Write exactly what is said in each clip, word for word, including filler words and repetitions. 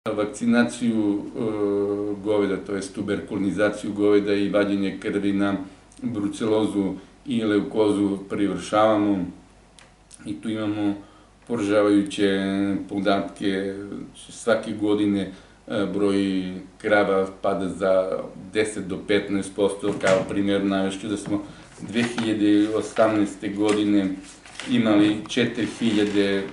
Vakcinaciju goveda, to je tuberkulizaciju goveda i vađenje krvi na brucelozu i leukozu privršavamo i tu imamo poražavajuće podatke. Svake godine broj krava pada za deset do petnaest posto, kao primjer navešću da smo dve hiljade osamnaeste. godine imali četiri hiljade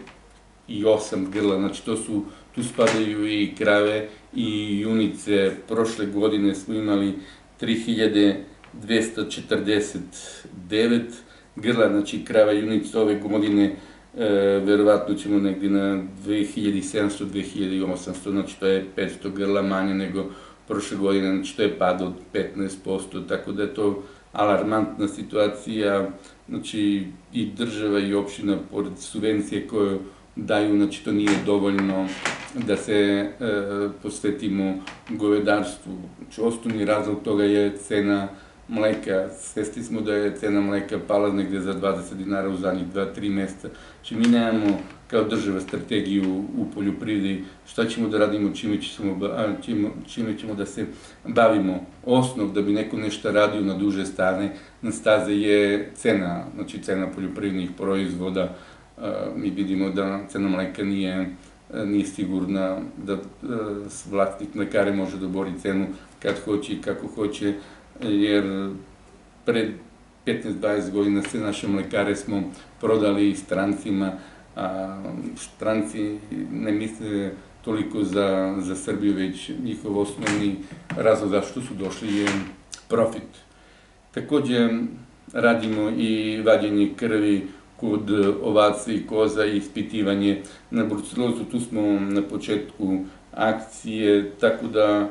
osam grla, znači to su, tu spadaju i krave i junice. Prošle godine smo imali tri hiljade dvesta četrdeset devet grla, znači krava i junice. Ove godine verovatno ćemo negdje na dve hiljade sedamsto do dve hiljade osamsto, znači to je petsto grla manje nego prošle godine, znači to je pad od petnaest posto, tako da je to alarmantna situacija. Znači i država i opština, pored subvencije koje daju, znači to nije dovoljno da se posvetimo govedarstvu. Znači osnovni razlog toga je cena mleka. Svesni smo da je cena mleka pala negde za dvadeset dinara u zadnjih dva do tri meseca. Znači mi nemamo kao država strategiju u poljoprivredi šta ćemo da radimo, čime ćemo, čime ćemo da se bavimo. Osnov da bi neko nešto radio na duže stane, na staze je cena, znači cena poljoprivrednih proizvoda. Mi vidimo da cena mleka nije, nije sigurna, da vlasnik mlekare može da bori cenu kad hoće i kako hoće, jer pred petnaest do dvadeset godina sve naše mlekare smo prodali strancima, a stranci ne misle toliko za, za Srbiju, već njihov osnovni razlog zašto su došli je profit. Takođe radimo i vađenje krvi kod ovaca i koza i ispitivanje na brucelozu. Tu smo na početku akcije, tako da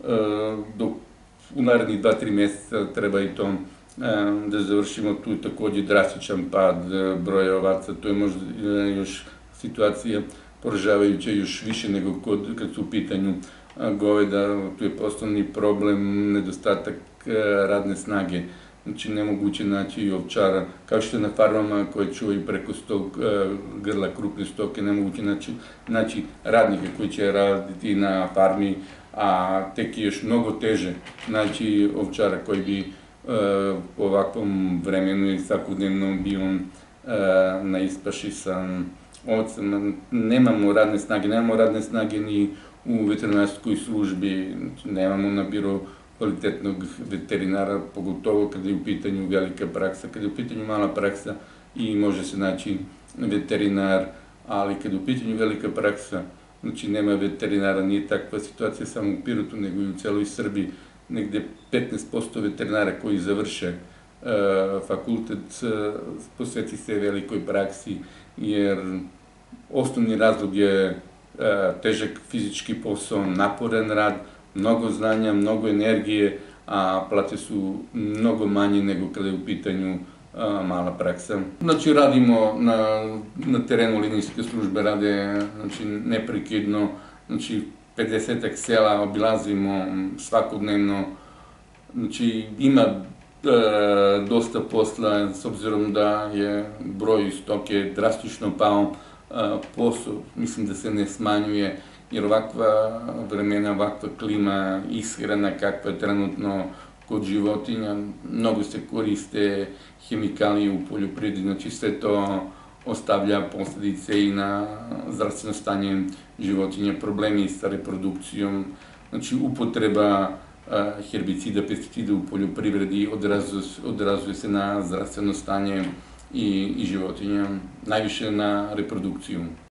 dok u narednih dva do tri meseca treba i to da završimo. Tu je takođe drastičan pad broja ovaca, to je možda još situacija poražavajuća još više nego kad su u pitanju goveda. Tu je osnovni problem nedostatak radne snage. Znači nemoguće naći i ovčara, kao što je na farmama koje čuvaju preko sto grla krupne stoke, nemoguće naći radnike koji će raditi na farmi, a tek je još mnogo teže naći ovčara koji bi po ovakvom vremenu i svakodnevno bio na ispaši sa ovcama. Nemamo radne snage, nemamo radne snage ni u veterinarskoj službi, nemamo na biro kvalitetnog veterinara, pogotovo kada je u pitanju velika praksa. Kada je u pitanju mala praksa i može se naći veterinar, ali kada je u pitanju velika praksa, znači nema veterinara. Nije takva situacija samo u Pirotu, nego i u celoj Srbiji. Negde petnaest posto veterinara koji završe fakultet posveti se velikoj praksi, jer osnovni razlog je težak fizički posao, naporan rad, mnogo znanja, mnogo energije, a plate su mnogo manje nego kada je u pitanju mala praksa. Znači radimo na terenu, linijske službe rade neprekidno, znači pedesetak sela obilazimo svakodnevno. Znači ima dosta posla, s obzirom da je broj stoke drastično pao, posao mislim da se ne smanjuje, jer ovakva vremena, ovakva klima, ishrana kakva je trenutno kod životinja, mnogo se koriste hemikalije u poljoprivredi, znači sve to ostavlja posledice i na zdravstveno stanje životinja, problemi sa reprodukcijom, znači upotreba herbicida, pesticida u poljoprivredi odrazuje se na zdravstveno stanje i životinja, najviše na reprodukciju.